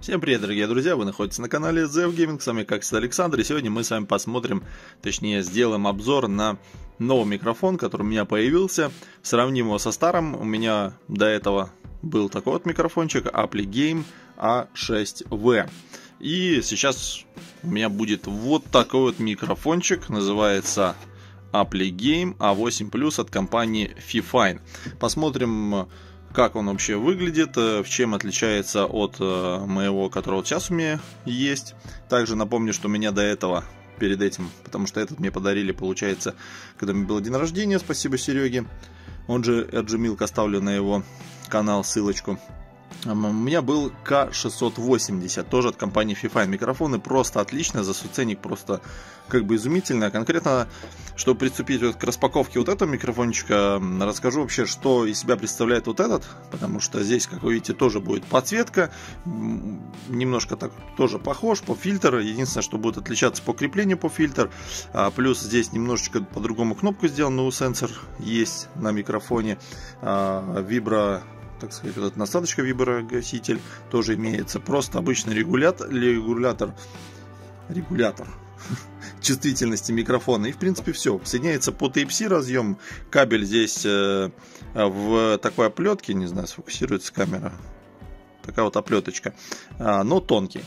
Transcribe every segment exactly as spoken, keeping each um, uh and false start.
Всем привет, дорогие друзья, вы находитесь на канале зэ эф Gaming, с вами как всегда Александр, и сегодня мы с вами посмотрим, точнее сделаем обзор на новый микрофон, который у меня появился. Сравним его со старым. У меня до этого был такой вот микрофончик Applegame а шесть вэ. И сейчас у меня будет вот такой вот микрофончик, называется Applegame а восемь плюс от компании Fifine. Посмотрим, как он вообще выглядит, в чем отличается от моего, который вот сейчас у меня есть. Также напомню, что у меня до этого, перед этим, потому что этот мне подарили, получается, когда мне был день рождения, спасибо Сереге. Он же Ergimilk, оставлю на его канал ссылочку. У меня был ка шестьсот восемьдесят, тоже от компании Fifine. Микрофоны просто отлично, за свой ценник просто как бы изумительно. Конкретно, чтобы приступить вот к распаковке вот этого микрофончика, расскажу вообще, что из себя представляет вот этот. Потому что здесь, как вы видите, тоже будет подсветка. Немножко так тоже похож по фильтру. Единственное, что будет отличаться по креплению по фильтр. А, плюс здесь немножечко по-другому кнопку сделан, но сенсор есть на микрофоне. А, вибро... так сказать, вот эта насадочка виброгаситель тоже имеется. Просто обычный регулятор, регулятор, регулятор чувствительности микрофона. И в принципе все. Соединяется по Type-C разъем. Кабель здесь э, в такой оплетке, не знаю, сфокусируется камера. Такая вот оплеточка, э, но тонкий.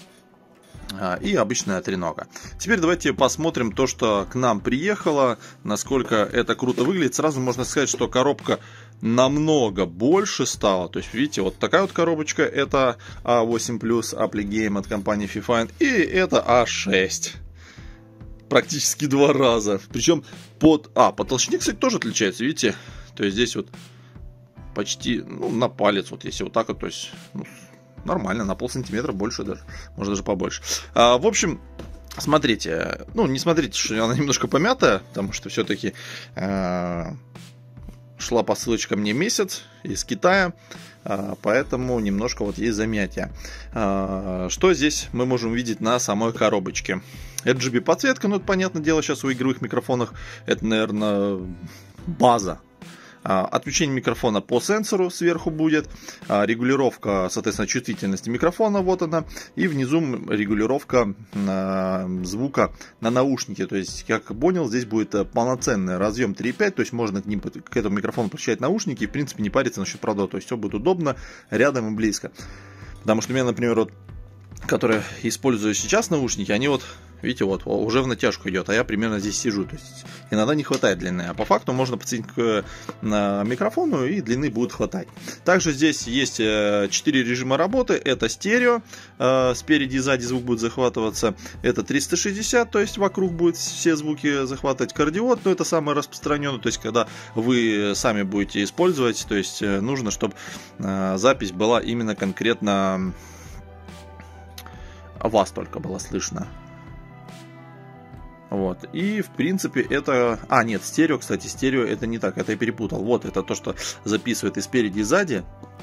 И обычная тренога. Теперь давайте посмотрим то, что к нам приехало, насколько это круто выглядит. Сразу можно сказать, что коробка намного больше стала. То есть, видите, вот такая вот коробочка. Это а восемь плюс Applegame от компании Fifine. И это а шесть. Практически два раза. Причем под... А, по толщине, кстати, тоже отличается, видите? То есть, здесь вот почти, ну, на палец. Вот если вот так вот, то есть... Ну, нормально, на полсантиметра больше даже, может даже побольше. А, в общем, смотрите, ну не смотрите, что она немножко помятая, потому что все-таки а, шла посылочка мне месяц из Китая, а, поэтому немножко вот есть замятие. А, что здесь мы можем видеть на самой коробочке? эр джи би подсветка, ну это понятное дело, сейчас у игровых микрофонах это, наверное, база. Отключение микрофона по сенсору сверху будет, регулировка, соответственно, чувствительности микрофона, вот она, и внизу регулировка звука на наушники. То есть, как понял, здесь будет полноценный разъем три и пять, то есть можно к ним, к этому микрофону подключать наушники и, в принципе, не париться насчет проводов, то есть все будет удобно, рядом и близко. Потому что у меня, например, вот, которые использую сейчас наушники, они вот, видите, вот уже в натяжку идет, а я примерно здесь сижу, то есть иногда не хватает длины, а по факту можно подсоединить к микрофону и длины будет хватать. Также здесь есть четыре режима работы, это стерео, спереди и сзади звук будет захватываться, это триста шестьдесят, то есть вокруг будет все звуки захватывать, кардиод, но это самое распространенное, то есть когда вы сами будете использовать, то есть нужно, чтобы запись была именно конкретно вас только было слышно. Вот. И в принципе это... А, нет, стерео, кстати, стерео это не так, это я перепутал. Вот, это то, что записывает и спереди, и сзади.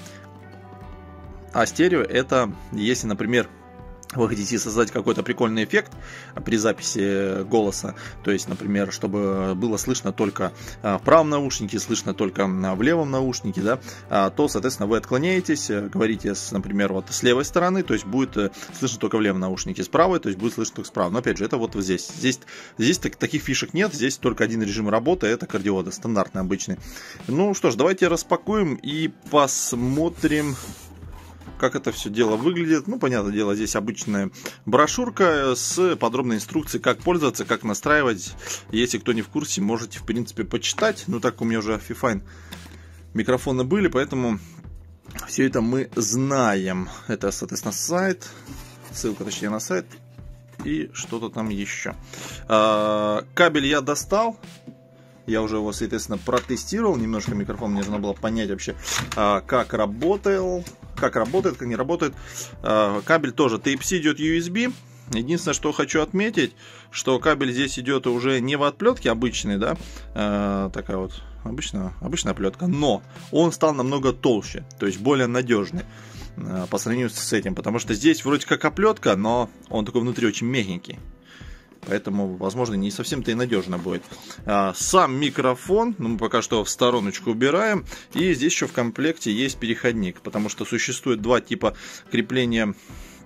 А стерео это, если, например, вы хотите создать какой-то прикольный эффект при записи голоса, то есть, например, чтобы было слышно только в правом наушнике, слышно только в левом наушнике, да, то, соответственно, вы отклоняетесь, говорите, например, вот с левой стороны, то есть будет слышно только в левом наушнике, с правой, то есть будет слышно только справа. Но опять же, это вот здесь. Здесь, здесь так, таких фишек нет, здесь только один режим работы, это кардиоды, стандартный, обычный. Ну что ж, давайте распакуем и посмотрим, как это все дело выглядит. Ну, понятное дело, здесь обычная брошюрка с подробной инструкцией, как пользоваться, как настраивать. Если кто не в курсе, можете, в принципе, почитать. Ну, так у меня уже Fifine микрофоны были, поэтому все это мы знаем. Это, соответственно, сайт. Ссылка, точнее, на сайт. И что-то там еще. А, кабель я достал. Я уже его, соответственно, протестировал. Немножко микрофон, мне нужно было понять вообще, как работал. Как работает, как не работает. Кабель тоже Type-C идет ю эс би. Единственное, что хочу отметить, что кабель здесь идет уже не в оплетке обычной, да, такая вот обычная, обычная оплетка, но он стал намного толще, то есть более надежный по сравнению с этим, потому что здесь вроде как оплетка, но он такой внутри очень мягенький. Поэтому, возможно, не совсем-то и надежно будет. А, сам микрофон, ну, мы пока что в стороночку убираем. И здесь еще в комплекте есть переходник, потому что существует два типа крепления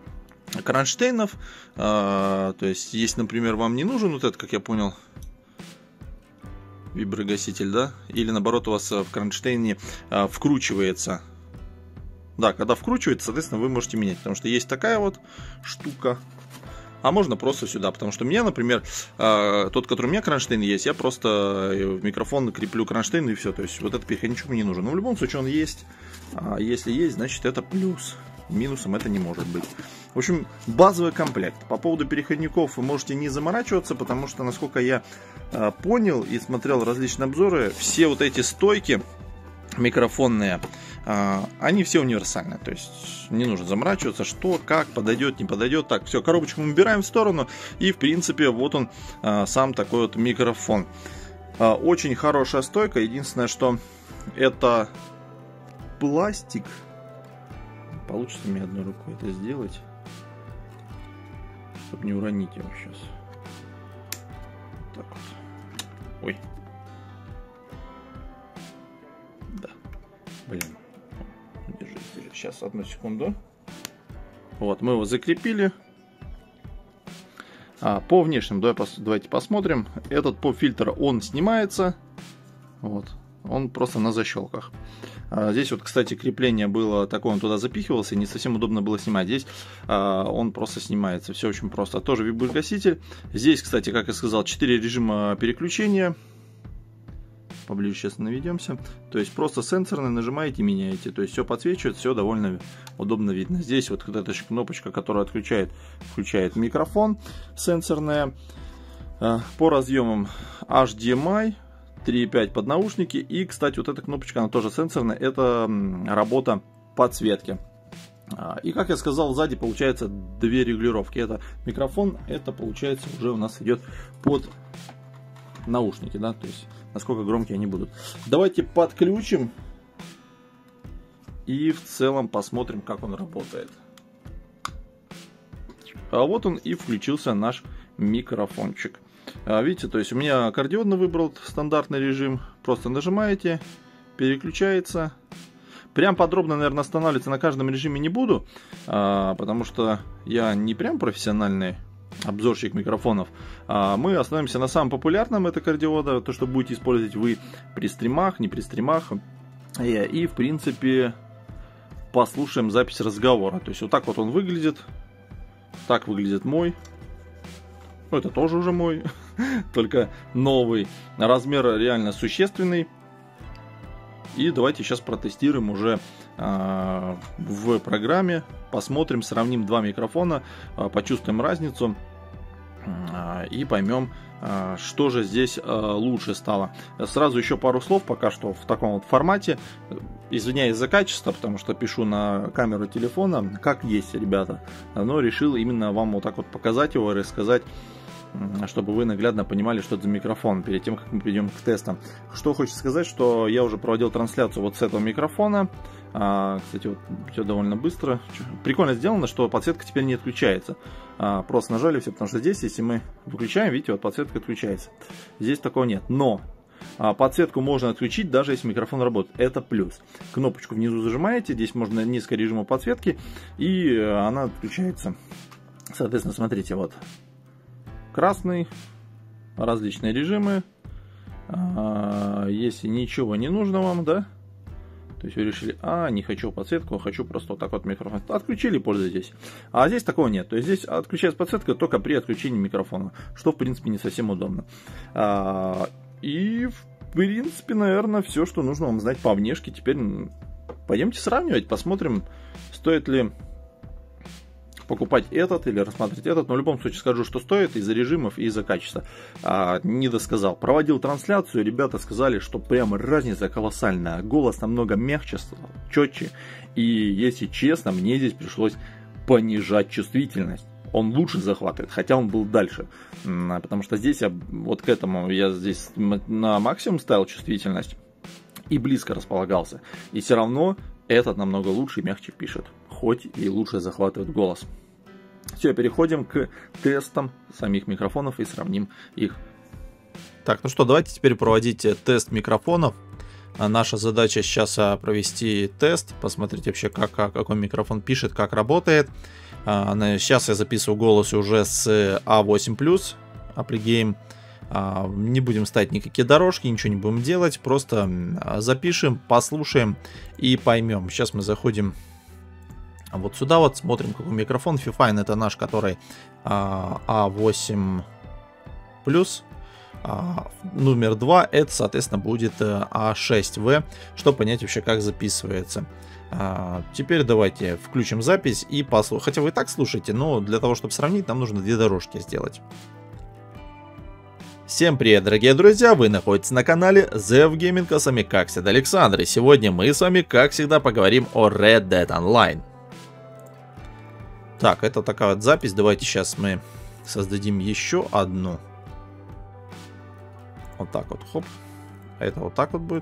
кронштейнов. А, то есть, если, например, вам не нужен вот этот, как я понял, виброгаситель, да? Или наоборот у вас в кронштейне а, вкручивается. Да, когда вкручивается, соответственно, вы можете менять. Потому что есть такая вот штука. А можно просто сюда. Потому что у меня, например, а, тот, который у меня кронштейн есть, я просто в микрофон креплю кронштейн и все. То есть вот этот переходничок мне не нужен. Но в любом случае он есть. А если есть, значит это плюс. Минусом это не может быть. В общем, базовый комплект. По поводу переходников вы можете не заморачиваться, потому что, насколько я э, понял и смотрел различные обзоры, все вот эти стойки микрофонные, э, они все универсальные. То есть не нужно заморачиваться, что, как, подойдет, не подойдет. Так, все, коробочку мы убираем в сторону. И, в принципе, вот он, э, сам такой вот микрофон. Э, очень хорошая стойка. Единственное, что это пластик. Получится мне одной рукой это сделать, чтобы не уронить его сейчас. Так вот. Ой. Да. Блин. Держи здесь. Сейчас, одну секунду. Вот, мы его закрепили. А, по внешнему, давай, пос, давайте посмотрим. Этот поп-фильтр, он снимается. Вот. Он просто на защелках. А здесь вот, кстати, крепление было такое, он туда запихивался, и не совсем удобно было снимать. Здесь а, он просто снимается. Все очень просто. Тоже виброгаситель. Здесь, кстати, как я сказал, четыре режима переключения. Поближе сейчас наведемся. То есть просто сенсорно нажимаете и меняете. То есть все подсвечивает, все довольно удобно видно. Здесь вот эта кнопочка, которая отключает, включает микрофон сенсорная. А, по разъемам эйч ди эм ай. три и пять под наушники. И, кстати, вот эта кнопочка, она тоже сенсорная. Это работа подсветки. И, как я сказал, сзади получается две регулировки. Это микрофон, это получается уже у нас идет под наушники, да, то есть насколько громкие они будут. Давайте подключим и в целом посмотрим, как он работает. А вот он и включился наш микрофончик. Видите, то есть у меня кардиодно выбрал стандартный режим. Просто нажимаете, переключается. Прям подробно, наверное, останавливаться на каждом режиме не буду, потому что я не прям профессиональный обзорщик микрофонов. Мы остановимся на самом популярном, это кардиода, то, что будете использовать вы при стримах, не при стримах. И, в принципе, послушаем запись разговора. То есть вот так вот он выглядит. Так выглядит мой. Ну, это тоже уже мой, только новый. Размер реально существенный. И давайте сейчас протестируем уже э, в программе. Посмотрим, сравним два микрофона, э, почувствуем разницу э, и поймем, э, что же здесь э, лучше стало. Сразу еще пару слов пока что в таком вот формате. Извиняюсь за качество, потому что пишу на камеру телефона, как есть, ребята. Но решил именно вам вот так вот показать его и рассказать, чтобы вы наглядно понимали, что это за микрофон, перед тем, как мы перейдем к тестам. Что хочется сказать, что я уже проводил трансляцию вот с этого микрофона. А, кстати, вот все довольно быстро. Прикольно сделано, что подсветка теперь не отключается. А, просто нажали все, потому что здесь, если мы выключаем, видите, вот подсветка отключается. Здесь такого нет. Но а, подсветку можно отключить, даже если микрофон работает. Это плюс. Кнопочку внизу зажимаете, здесь можно несколько режимов подсветки, и она отключается. Соответственно, смотрите, вот. Красный, различные режимы. А, если ничего не нужно вам, да, то есть вы решили, а, не хочу подсветку, хочу просто вот так вот микрофон. Отключили, пользуйтесь. А здесь такого нет. То есть здесь отключается подсветка только при отключении микрофона, что в принципе не совсем удобно. А, и в принципе, наверное, все, что нужно вам знать по внешке. Теперь пойдемте сравнивать, посмотрим, стоит ли покупать этот или рассматривать этот, но в любом случае скажу, что стоит из-за режимов и из-за качества. А, не досказал. Проводил трансляцию, ребята сказали, что прямо разница колоссальная. Голос намного мягче стал, четче. И, если честно, мне здесь пришлось понижать чувствительность. Он лучше захватывает, хотя он был дальше. Потому что здесь я, вот к этому, я здесь на максимум ставил чувствительность и близко располагался. И все равно этот намного лучше и мягче пишет, хоть и лучше захватывает голос. Все, переходим к тестам самих микрофонов и сравним их. Так, ну что, давайте теперь проводить тест микрофонов. А наша задача сейчас а, провести тест, посмотреть вообще, как, как, какой микрофон пишет, как работает. А, сейчас я записываю голос уже с а восемь плюс Applegame. А, не будем ставить никакие дорожки, ничего не будем делать, просто запишем, послушаем и поймем. Сейчас мы заходим вот сюда, вот смотрим, какой микрофон. Fifine — это наш, который а, а восемь плюс. А, номер два — это, соответственно, будет а шесть вэ, чтобы понять вообще, как записывается. А, теперь давайте включим запись и послушаем. Хотя вы и так слушаете, но для того, чтобы сравнить, нам нужно две дорожки сделать. Всем привет, дорогие друзья, вы находитесь на канале ZevGaming, а с вами как всегда Александр, и сегодня мы с вами как всегда поговорим о Red Dead Online. Так, это такая вот запись, давайте сейчас мы создадим еще одну. Вот так вот, хоп, это вот так вот будет.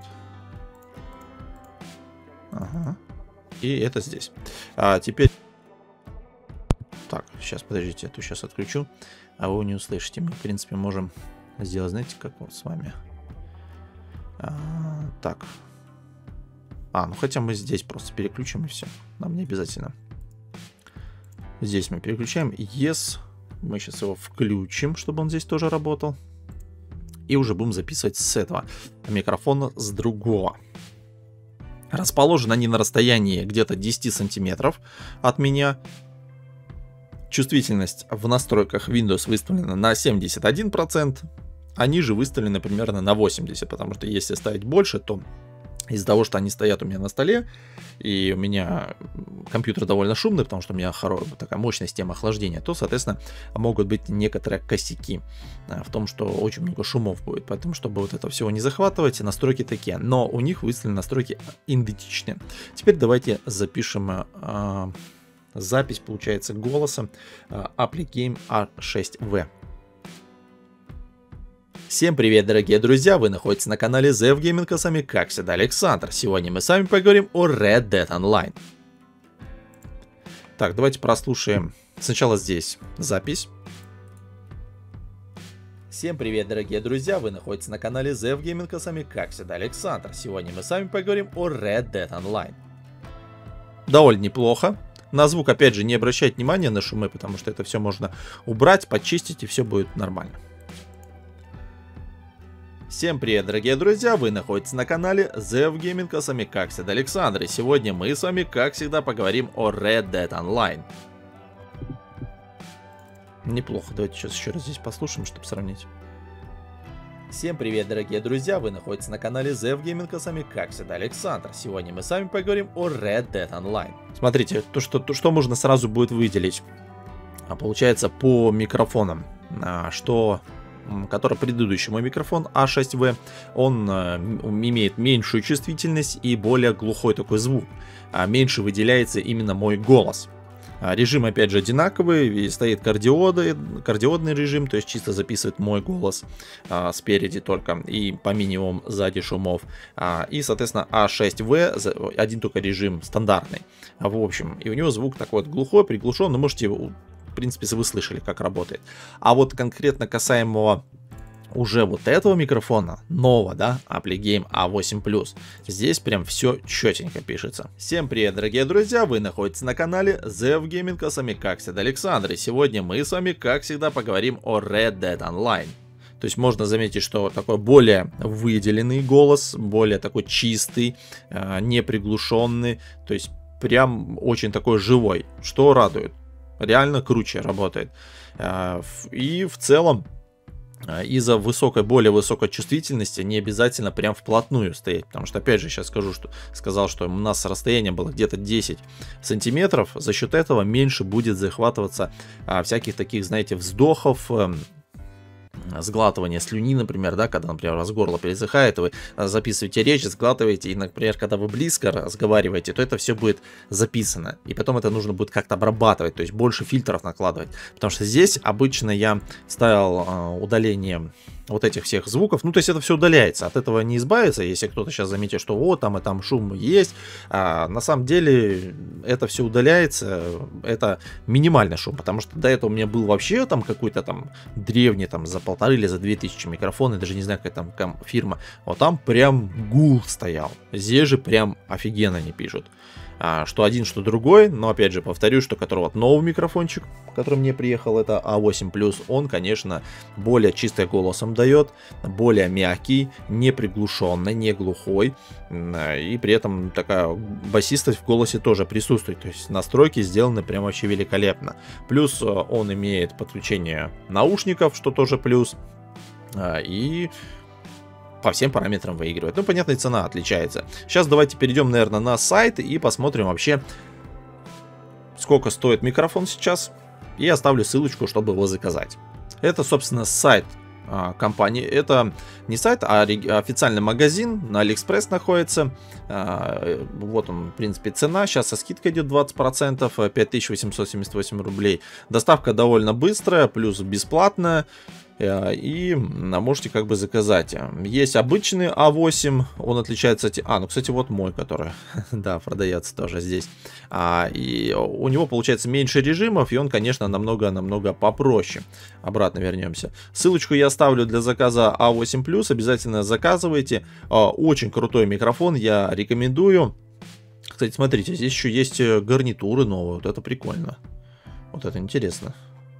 Ага. И это здесь. А теперь... Так, сейчас, подождите, я тут сейчас отключу, а вы не услышите. Мы, в принципе, можем... сделать, знаете, как вот с вами. А, так. А, ну хотя мы здесь просто переключим и все. Нам не обязательно. Здесь мы переключаем. Yes. Мы сейчас его включим, чтобы он здесь тоже работал. И уже будем записывать с этого микрофона, с другого. Расположены они на расстоянии где-то десять сантиметров от меня. Чувствительность в настройках Windows выставлена на семьдесят один процент, а ниже выставлена примерно на восемьдесят процентов, потому что если ставить больше, то из-за того, что они стоят у меня на столе, и у меня компьютер довольно шумный, потому что у меня хорошая, такая мощная система охлаждения, то, соответственно, могут быть некоторые косяки в том, что очень много шумов будет. Поэтому, чтобы вот это всего не захватывать, настройки такие. Но у них выставлены настройки идентичные. Теперь давайте запишем... запись, получается, голоса Applegame а шесть вэ. Всем привет, дорогие друзья! Вы находитесь на канале ZevGaming, а с вами как всегда Александр. Сегодня мы с вами поговорим о Red Dead Online. Так, давайте прослушаем сначала здесь запись. Всем привет, дорогие друзья! Вы находитесь на канале ZevGaming, а с вами как всегда Александр. Сегодня мы с вами поговорим о Red Dead Online. Довольно неплохо. На звук, опять же, не обращать внимания на шумы, потому что это все можно убрать, почистить, и все будет нормально. Всем привет, дорогие друзья! Вы находитесь на канале ZevGaming, а с вами как всегда Александр. И сегодня мы с вами, как всегда, поговорим о Red Dead Online. Неплохо, давайте сейчас еще раз здесь послушаем, чтобы сравнить. Всем привет, дорогие друзья! Вы находитесь на канале ZevGaming, а с вами как всегда Александр. Сегодня мы с вами поговорим о Red Dead Online. Смотрите, то что, то, что можно сразу будет выделить. А получается по микрофонам, а, что... который предыдущий мой микрофон а шесть вэ, он э, имеет меньшую чувствительность и более глухой такой звук. А меньше выделяется именно мой голос. А режим, опять же, одинаковый, и стоит кардиоды, кардиодный режим, то есть чисто записывает мой голос а, спереди только, и по минимуму сзади шумов. А, и, соответственно, а шесть вэ, один только режим стандартный. А, в общем, и у него звук такой вот глухой, приглушенный, можете его... В принципе, вы слышали, как работает. А вот конкретно касаемо уже вот этого микрофона, нового, да, Applegame а восемь плюс, здесь прям все четенько пишется. Всем привет, дорогие друзья, вы находитесь на канале ZevGaming, а с вами как всегда Александр. И сегодня мы с вами, как всегда, поговорим о Red Dead Online. То есть можно заметить, что такой более выделенный голос, более такой чистый, не приглушенный, то есть прям очень такой живой, что радует. Реально круче работает. И в целом из-за высокой, более высокой чувствительности не обязательно прям вплотную стоять. Потому что, опять же, сейчас скажу, что сказал, что у нас расстояние было где-то десять сантиметров. За счет этого меньше будет захватываться всяких таких, знаете, вздохов, сглатывание слюни, например, да, когда, например, у вас горло пересыхает, вы записываете речь, сглатываете, и, например, когда вы близко разговариваете, то это все будет записано, и потом это нужно будет как-то обрабатывать, то есть больше фильтров накладывать, потому что здесь обычно я ставил э, удаление вот этих всех звуков, ну, то есть это все удаляется, от этого не избавиться, если кто-то сейчас заметит, что вот там и там шум есть, а на самом деле это все удаляется, это минимальный шум, потому что до этого у меня был вообще там какой-то там древний, там за полторы или за две тысячи микрофон, я даже не знаю, какая там фирма, вот там прям гул стоял, здесь же прям офигенно они пишут. А, что один, что другой, но опять же повторю, что который вот новый микрофончик, который мне приехал, это а восемь плюс, он, конечно, более чистый голосом дает, более мягкий, не приглушенный, не глухой, и при этом такая басистость в голосе тоже присутствует, то есть настройки сделаны прям вообще великолепно. Плюс он имеет подключение наушников, что тоже плюс, и по всем параметрам выигрывает. Ну, понятно, и цена отличается. Сейчас давайте перейдем, наверное, на сайт и посмотрим вообще, сколько стоит микрофон сейчас. И оставлю ссылочку, чтобы его заказать. Это, собственно, сайт а, компании. Это не сайт, а официальный магазин. На Алиэкспресс находится. А, вот он, в принципе, цена. Сейчас со скидкой идет двадцать процентов. пять тысяч восемьсот семьдесят восемь рублей. Доставка довольно быстрая, плюс бесплатная. И можете как бы заказать. Есть обычный а восемь, он отличается от... А, ну, кстати, вот мой, который, да, продается тоже здесь. А, и у него, получается, меньше режимов, и он, конечно, намного-намного попроще. Обратно вернемся. Ссылочку я оставлю для заказа а восемь плюс, обязательно заказывайте. Очень крутой микрофон, я рекомендую. Кстати, смотрите, здесь еще есть гарнитуры новые, вот это прикольно. Вот это интересно.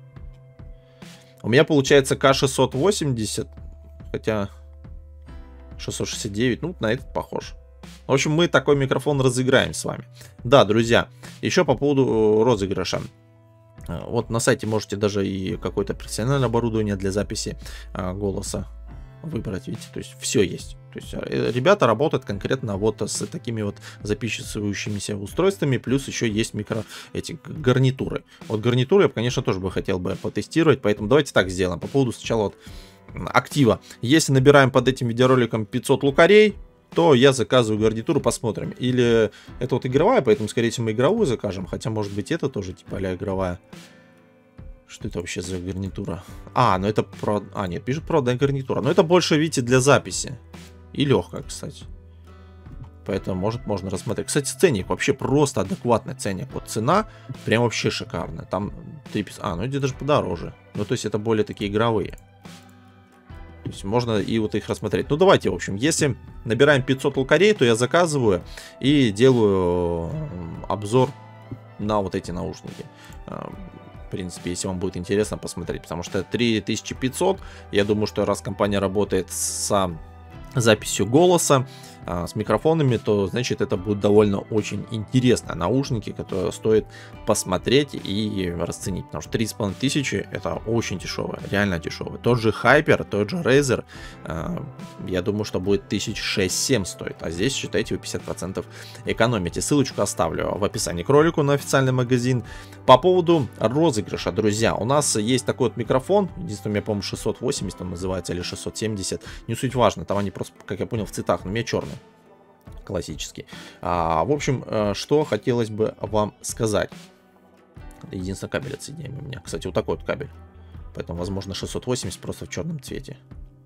У меня получается ка шестьсот восемьдесят, хотя шестьсот шестьдесят девять, ну, на этот похож. В общем, мы такой микрофон разыграем с вами. Да, друзья, еще по поводу розыгрыша. Вот на сайте можете даже и какое-то профессиональное оборудование для записи голоса выбрать, видите, то есть все есть. То есть ребята работают конкретно вот с такими вот записывающимися устройствами, плюс еще есть микро эти гарнитуры. Вот гарнитуры я, конечно, тоже бы хотел бы потестировать, поэтому давайте так сделаем. По поводу сначала вот актива. Если набираем под этим видеороликом пятьсот лукарей, то я заказываю гарнитуру, посмотрим. Или это вот игровая, поэтому, скорее всего, мы игровую закажем, хотя, может быть, это тоже типа а-ля игровая. Что это вообще за гарнитура? А, ну это про... А, нет, пишет проводная гарнитура. Но это больше, видите, для записи. И легкая, кстати. Поэтому, может, можно рассмотреть. Кстати, ценник вообще просто адекватный ценник. Вот цена прям вообще шикарная. Там три... А, ну это даже подороже. Ну, то есть это более такие игровые. То есть можно и вот их рассмотреть. Ну, давайте, в общем, если набираем пятьсот лукарей, то я заказываю и делаю обзор на вот эти наушники. В принципе, если вам будет интересно посмотреть, потому что три тысячи пятьсот, я думаю, что раз компания работает с записью голоса, с микрофонами, то значит это будет довольно очень интересно. Наушники, которые стоит посмотреть и расценить, потому что три с половиной тысячи это очень дешево, реально дешево. Тот же Hyper, тот же Razer, я думаю, что будет тысяч шесть-семь стоит, а здесь, считайте, вы пятьдесят процентов экономите. Ссылочку оставлю в описании к ролику на официальный магазин. По поводу розыгрыша, друзья, у нас есть такой вот микрофон, единственное, у меня, по-моему, шестьсот восемьдесят он называется, или шестьсот семьдесят, не суть важно, там они просто, как я понял, в цветах, но у меня черный. Классический. А, в общем, что хотелось бы вам сказать. Единственный кабель отсоединяемый у меня. Кстати, вот такой вот кабель. Поэтому, возможно, шестьсот восемьдесят просто в черном цвете.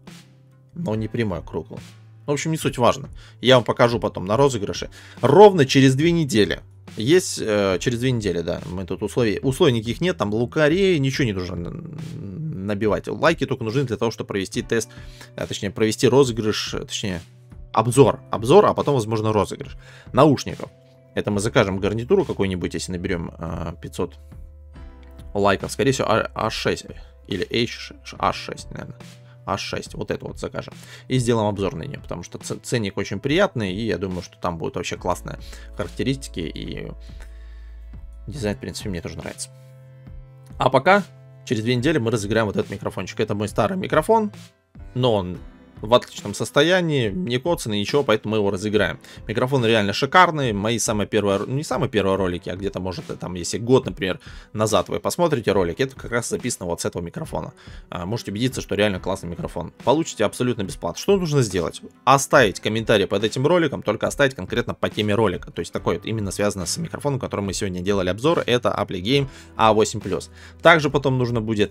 Но не прямой, а круглый. В общем, не суть важно. Я вам покажу потом на розыгрыше. Ровно через две недели. Есть э, через две недели, да. Мы тут условий. Условий никаких нет. Там лукарей, ничего не нужно набивать. Лайки только нужны для того, чтобы провести тест. А, точнее, провести розыгрыш. Точнее, Обзор, обзор, а потом, возможно, розыгрыш наушников. Это мы закажем гарнитуру какой-нибудь, если наберем э, пятьсот лайков. Скорее всего, аш шесть или аш шесть, наверное. аш шесть, вот это вот закажем. И сделаем обзор на нее, потому что ценник очень приятный, и я думаю, что там будут вообще классные характеристики, и дизайн, в принципе, мне тоже нравится. А пока, через две недели мы разыграем вот этот микрофончик. Это мой старый микрофон, но он в отличном состоянии, не коцанный, ничего, поэтому мы его разыграем. Микрофон реально шикарный. Мои самые первые, не самые первые ролики, а где-то, может, там, если год, например, назад вы посмотрите ролик, это как раз записано вот с этого микрофона. А, можете убедиться, что реально классный микрофон. Получите абсолютно бесплатно. Что нужно сделать? Оставить комментарий под этим роликом, только оставить конкретно по теме ролика. То есть такой вот именно связано с микрофоном, который мы сегодня делали обзор. Это Applegame а восемь плюс. Также потом нужно будет...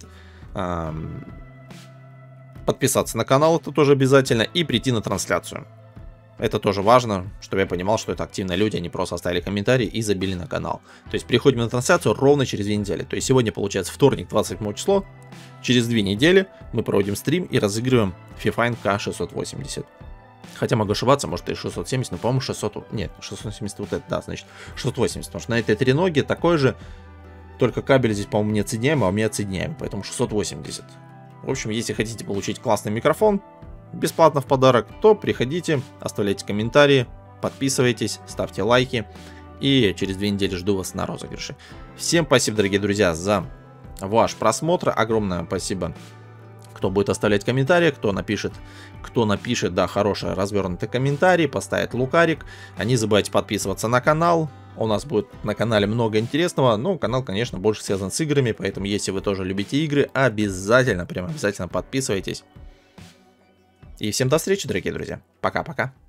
Эм... подписаться на канал, это тоже обязательно, и прийти на трансляцию. Это тоже важно, чтобы я понимал, что это активные люди, они просто оставили комментарий и забили на канал. То есть приходим на трансляцию ровно через две недели. То есть сегодня получается вторник, двадцать седьмое число. Через две недели мы проводим стрим и разыгрываем FIFA ка шестьсот восемьдесят. Хотя могу ошибаться, может и шестьсот семьдесят, но по-моему шестьсот... Нет, шестьсот семьдесят вот это, да, значит шестьсот восемьдесят. Потому что на этой треноге такой же, только кабель здесь, по-моему, не отсоединяем, а у меня отсоединяем, поэтому шестьсот восемьдесят. В общем, если хотите получить классный микрофон бесплатно в подарок, то приходите, оставляйте комментарии, подписывайтесь, ставьте лайки. И через две недели жду вас на розыгрыше. Всем спасибо, дорогие друзья, за ваш просмотр. Огромное спасибо, кто будет оставлять комментарии, кто напишет, кто напишет, да, хороший развернутый комментарий, поставит лукарик. А не забывайте подписываться на канал. У нас будет на канале много интересного. Ну, канал, конечно, больше связан с играми, поэтому если вы тоже любите игры, обязательно, прям обязательно подписывайтесь. И всем до встречи, дорогие друзья. Пока-пока.